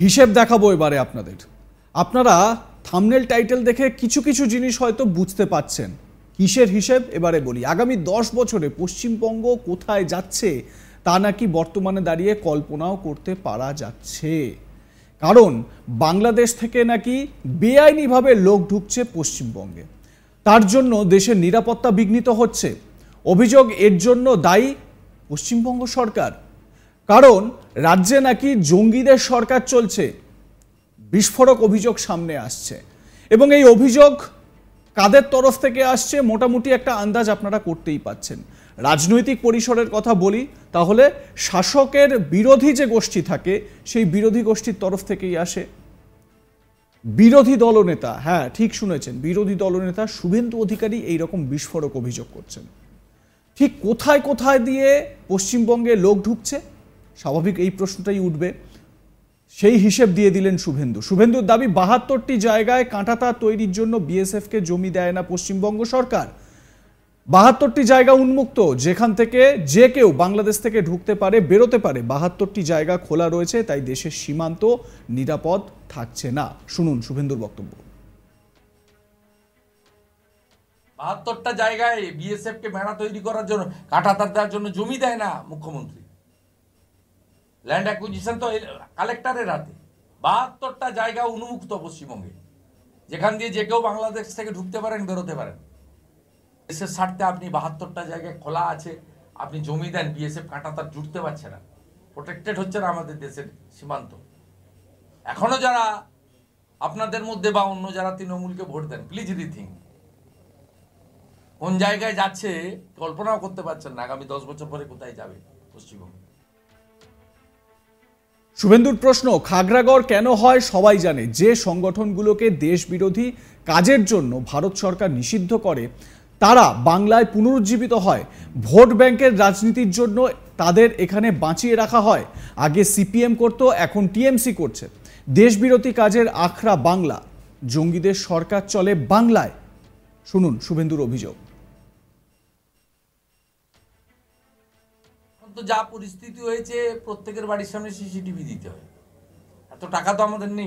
হিসেব দেখাবো এবারে আপনাদের। আপনারা থাম্বনেল টাইটেল দেখে কিছু কিছু জিনিস হয়তো বুঝতে পাচ্ছেন। কিসের হিসেব এবারে বলি। আগামী 10 বছরে পশ্চিমবঙ্গ কোথায় যাচ্ছে তা নাকি বর্তমানে দাঁড়িয়ে কল্পনাও করতে পারা যাচ্ছে। কারণ বাংলাদেশ থেকে নাকি বেআইনিভাবে লোক ঢুকছে পশ্চিমবঙ্গে, তার জন্য দেশের নিরাপত্তা বিঘ্নিত হচ্ছে। অভিযোগ এর জন্য দায়ী পশ্চিমবঙ্গ সরকার, কারণ রাজ্যে নাকি জঙ্গিদের সরকার চলছে। বিস্ফোরক অভিযোগ সামনে আসছে এবং এই অভিযোগ কাদের তরফ থেকে আসছে মোটামুটি একটা আন্দাজ আপনারা করতেই পাচ্ছেন। রাজনৈতিক পরিসরের কথা বলি তাহলে শাসকের বিরোধী যে গোষ্ঠী থাকে সেই বিরোধী গোষ্ঠীর তরফ থেকেই আসে। বিরোধী দলনেতা, হ্যাঁ ঠিক শুনেছেন, বিরোধী দলনেতা শুভেন্দু অধিকারী এইরকম বিস্ফোরক অভিযোগ করছেন। ঠিক কোথায় কোথায় দিয়ে পশ্চিমবঙ্গে লোক ঢুকছে, স্বাভাবিক এই প্রশ্নটাই উঠবে। সেই হিসেব দিয়ে দিলেন শুভেন্দুর দাবি 72টি জায়গায় কাঁটাতার তৈরির জন্য বিএসএফকে জমি দেয় না পশ্চিমবঙ্গ সরকার। 72টি জায়গা উন্মুক্ত, যেখান থেকে যে কেউ বাংলাদেশ থেকে ঢুকতে পারে, বেরোতে পারে। 72টি জায়গা খোলা রয়েছে, তাই দেশের সীমান্ত নিরাপদ থাকছে না। শুনুন শুভেন্দুর বক্তব্য। 72টা জায়গায় বিএসএফ কে বেড়া তৈরি করার জন্য, কাঁটাতার দেওয়ার জন্য জমি দেয় না মুখ্যমন্ত্রী। ল্যান্ড অ্যাকুইজিশন তো কালেক্টরের হাতে। 72টা জায়গা উন্মুক্ত পশ্চিমবঙ্গে, যেখান দিয়ে যে কেউ বাংলাদেশ থেকে ঢুকতে পারেন, বেরোতে পারেন। দেশের স্বার্থে আপনি 72টা জায়গায় খোলা আছে, আপনি জমি দেন, বিএসএফ কাঁটাতার জুটতে পারছে না, প্রোটেক্টেড হচ্ছে না আমাদের দেশের সীমান্ত। এখনো যারা আপনাদের মধ্যে বা অন্য যারা তৃণমূলকে ভোট দেন, প্লিজ রিথিঙ্ক। কোন জায়গায় যাচ্ছে কল্পনাও করতে পারছেন না আগামী 10 বছর পরে কোথায় যাবে পশ্চিমবঙ্গ। শুভেন্দুর প্রশ্ন, খাগড়াগড় কেন হয় সবাই জানে। যে সংগঠনগুলোকে দেশ বিরোধী কাজের জন্য ভারত সরকার নিষিদ্ধ করে তারা বাংলায় পুনরুজ্জীবিত হয়। ভোট ব্যাংকের রাজনীতির জন্য তাদের এখানে বাঁচিয়ে রাখা হয়। আগে সিপিএম করত, এখন টিএমসি করছে। দেশ বিরোধী কাজের আখড়া বাংলা, জঙ্গিদের সরকার চলে বাংলায়। শুনুন শুভেন্দুর অভিযোগ। তো যা পরিস্থিতি হয়েছে, প্রত্যেকের বাড়ির সামনে সিসিটিভি দিতে হয়। এত টাকা তো আমাদের নেই,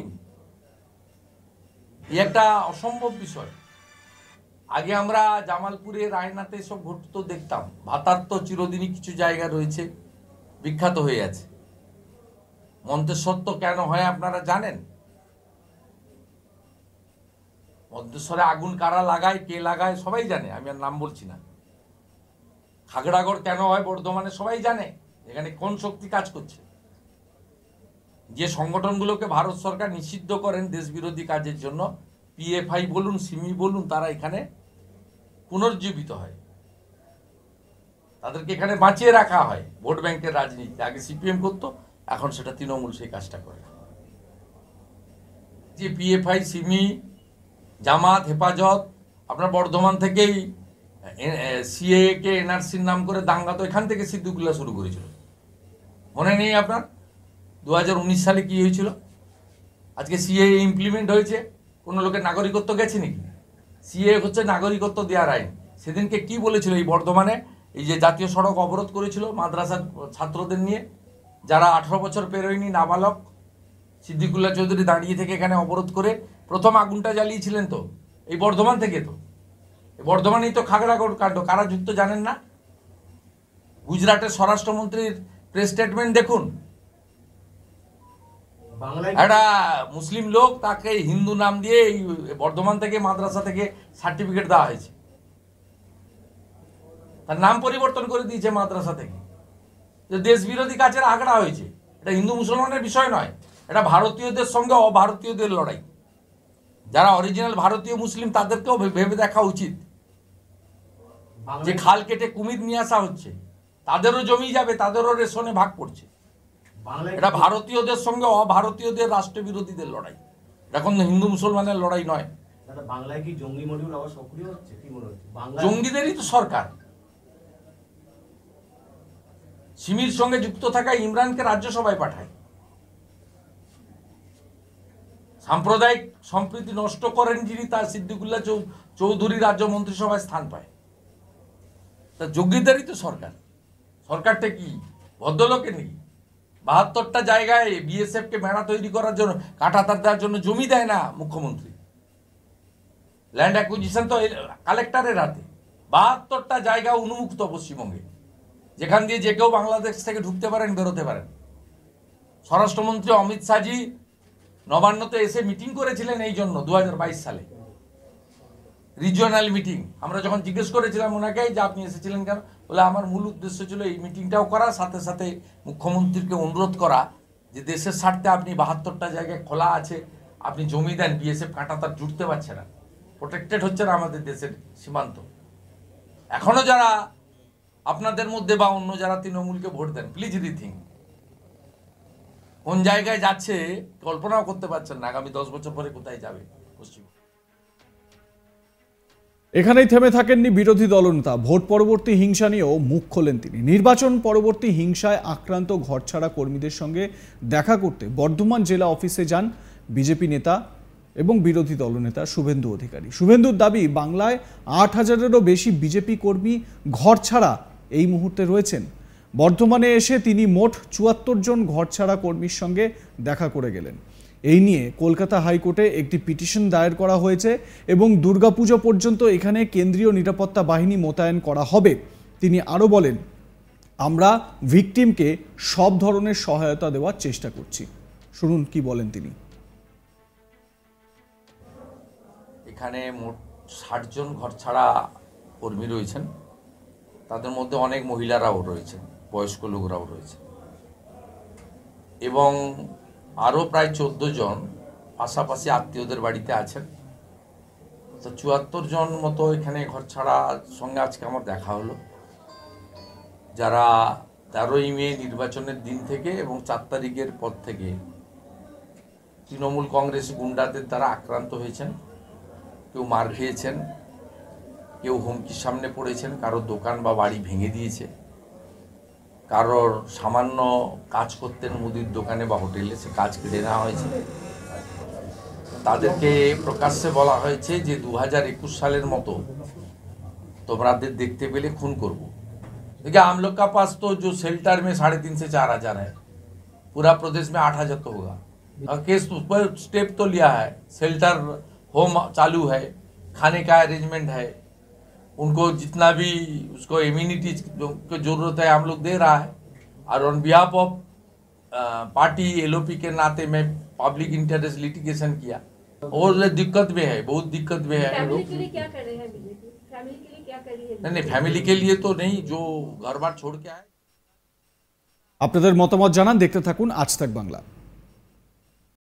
এই একটা অসম্ভব বিষয়। আগে আমরা জামালপুরে, রায়নাতে সব ঘটতো দেখতাম। ভাতার তো চিরদিনই কিছু জায়গা রয়েছে বিখ্যাত হয়ে আছে। মন্তেশ্বর তো কেন হয় আপনারা জানেন। মন্তেশ্বরে আগুন কারা লাগায়, কে লাগায় সবাই জানে, আমি আর নাম বলছি না। খাগড়াগড় কেন হয় বর্ধমানে সবাই জানে, এখানে কোন শক্তি কাজ করছে। যে সংগঠনগুলোকে ভারত সরকার নিষিদ্ধ করেন দেশ বিরোধী কাজের জন্য, পিএফআই বলুন, সিমি বলুন, তারা এখানে পুনর্জীবিত হয়, তাদেরকে এখানে বাঁচিয়ে রাখা হয়। ভোট ব্যাংকের রাজনীতি আগে সিপিএম করতো, এখন সেটা তৃণমূল সেই কাজটা করে। যে পিএফআই, সিমি, জামাত, হেফাজত, আপনার বর্ধমান থেকেই সিএ কে এনআরসির নাম করে দাঙ্গা তো এখান থেকে সিদ্দিকুল্লাহ শুরু করেছিল। মনে নেই আপনার 2019 সালে কি হয়েছিল? আজকে সিএ ইমপ্লিমেন্ট হয়েছে, কোনো লোকের নাগরিকত্ব গেছে নাকি? সিএ হচ্ছে নাগরিকত্ব দেওয়ার আইন। সেদিনকে কি বলেছিল এই বর্ধমানে, এই যে জাতীয় সড়ক অবরোধ করেছিল মাদ্রাসার ছাত্রদের নিয়ে, যারা 18 বছর পেরোয়নি, নাবালক, সিদ্দিকুল্লাহ চৌধুরী দাঁড়িয়ে থেকে এখানে অবরোধ করে প্রথম আগুনটা জ্বালিয়েছিলেন তো এই বর্ধমান থেকে। তো বর্ধমানেই তো খাগড়াগড় কাণ্ড, কারা যুক্ত জানেন না? গুজরাটের স্বরাষ্ট্রমন্ত্রীর প্রেস স্টেটমেন্ট দেখুন। একটা মুসলিম লোক, তাকে হিন্দু নাম দিয়ে এই বর্ধমান থেকে মাদ্রাসা থেকে সার্টিফিকেট দেওয়া হয়েছে, তার নাম পরিবর্তন করে দিয়েছে মাদ্রাসা থেকে। দেশ বিরোধী কাজের আখড়া হয়েছে। এটা হিন্দু মুসলমানের বিষয় নয়, এটা ভারতীয়দের সঙ্গে অভারতীয়দের লড়াই। যারা অরিজিনাল ভারতীয় মুসলিম তাদেরকেও ভেবে দেখা উচিত যে খাল কেটে কুমির নিয়ে আসা হচ্ছে, তাদেরও জমি যাবে, তাদেরও রেশনে ভাগ পড়ছে। এটা ভারতীয়দের সঙ্গে অভারতীয়দের রাষ্ট্রবিরোধীদের লড়াই, এখন হিন্দু মুসলমানের লড়াই নয়। বাংলায় কি জঙ্গি মডিউল আবার সক্রিয় হচ্ছে? কি মনে হচ্ছে? জঙ্গিদেরই তো সরকার। সিমির সঙ্গে যুক্ত থাকা ইমরানকে রাজ্যসভায় পাঠায়, সাম্প্রদায়িক সম্প্রীতি নষ্ট করেন যিনি, তার সিদ্দিকুল্লাহ চৌধুরী রাজ্য মন্ত্রিসভায় স্থান পায়। তা যোগ্যদেরই তো সরকার। সরকারটা কি ভদ্রলোকে নেই? 72টা জায়গায় বিএসএফ কে মেলা তৈরি করার জন্য কাঁটাতার দেওয়ার জন্য জমি দেয় না মুখ্যমন্ত্রী। ল্যান্ড অ্যাকুইজিশন তো কালেক্টরের হাতে। 72টা জায়গা উন্মুক্ত পশ্চিমবঙ্গে, যেখান দিয়ে যে কেউ বাংলাদেশ থেকে ঢুকতে পারেন, বেরোতে পারেন। স্বরাষ্ট্রমন্ত্রী অমিত শাহজি নবান্নতে এসে মিটিং করেছিলেন এই জন্য 2022 সালে, রিজিওনাল মিটিং। আমরা যখন জিজ্ঞেস করেছিলাম ওনাকে যে আপনি এসেছিলেন কেন, বলে আমার মূল উদ্দেশ্য ছিল এই মিটিংটাও করা, সাথে সাথে মুখ্যমন্ত্রীকে অনুরোধ করা যে দেশের স্বার্থে আপনি 72টা জায়গায় খোলা আছে, আপনি জমি দেন, বিএসএফ কাঁটাতার জুটতে পারছে না, প্রোটেক্টেড হচ্ছে না আমাদের দেশের সীমান্ত। এখনো যারা আপনাদের মধ্যে বা অন্য যারা তৃণমূলকে ভোট দেন, প্লিজ রিথিঙ্ক। কোন জায়গায় যাচ্ছে কল্পনাও করতে পারছেন না আগামী 10 বছর পরে কোথায় যাবে পশ্চিমবঙ্গ। এখানেই থেমে থাকেননি বিরোধী দলনেতা। ভোট পরবর্তী হিংসা নিয়েও মুখ খোলেন তিনি। নির্বাচন পরবর্তী হিংসায় আক্রান্ত ঘরছাড়া কর্মীদের সঙ্গে দেখা করতে বর্ধমান জেলা অফিসে যান বিজেপি নেতা এবং বিরোধী দলনেতা শুভেন্দু অধিকারী। শুভেন্দুর দাবি, বাংলায় 8,000-এরও বেশি বিজেপি কর্মী ঘরছাড়া এই মুহূর্তে রয়েছেন। বর্ধমানে এসে তিনি মোট 74 জন ঘরছাড়া কর্মীর সঙ্গে দেখা করে গেলেন। এই নিয়ে কলকাতা হাইকোর্টে একটি পিটিশন দায়ের করা হয়েছে এবং দুর্গাপুজো পর্যন্ত এখানে কেন্দ্রীয় নিরাপত্তা বাহিনী মোতায়েন করা হবে। তিনি আরও বলেন, আমরা ভিকটিমকে সব ধরনের সহায়তা দেওয়ার চেষ্টা করছি। শুনুন কি বলেন তিনি। এখানে মোট 60 জন ঘরছাড়া কর্মী রয়েছেন, তাদের মধ্যে অনেক মহিলারাও রয়েছেন, বয়স্ক লোকরাও রয়েছে, এবং আরও প্রায় 14 জন পাশাপাশি আত্মীয়দের বাড়িতে আছেন। তো 74 জন মতো এখানে ঘরছাড়ার সঙ্গে আজকে আমার দেখা হলো, যারা 13ই মে নির্বাচনের দিন থেকে এবং 4 তারিখের পর থেকে তৃণমূল কংগ্রেস গুন্ডাদের দ্বারা আক্রান্ত হয়েছেন। কেউ মার খেয়েছেন, কেউ হুমকির সামনে পড়েছেন, কারোর দোকান বা বাড়ি ভেঙে দিয়েছে, কারোর সামান্য কাজ করতেন মুদির দোকানে বা হোটেলে, সে কাজ কেড়ে নেওয়া হয়েছে। তাদেরকে প্রকাশ্যে বলা হয়েছে যে 2021 সালের মতো তোমাদের देखते পেলে খুন করব। देखिए हम लोग का पास तो जो शेल्टर में 3,500 से 4,000 है, पूरा प्रदेश में 8,000 तो होगा। और केस पर स्टेप तो लिया है, शेल्टर होम चालू है, खाने का अरेंजमेंट है, उनको जितना भी उसको इम्यूनिटी की जरूरत है हम लोग दे रहा है। और on behalf of party L O P के नाते में पब्लिक इंटरेस्ट लिटिगेशन किया। और दिक्कत में है, बहुत दिक्कत में है। फैमिली के लिए क्या कर रहे हैं बीजेपी? फैमिली के लिए क्या कर रही है? नहीं, फैमिली के लिए तो नहीं, जो घर बार छोड़ के आए। আপনাদের মতামত জানান, দেখতে থাকুন আজ তাক বাংলা।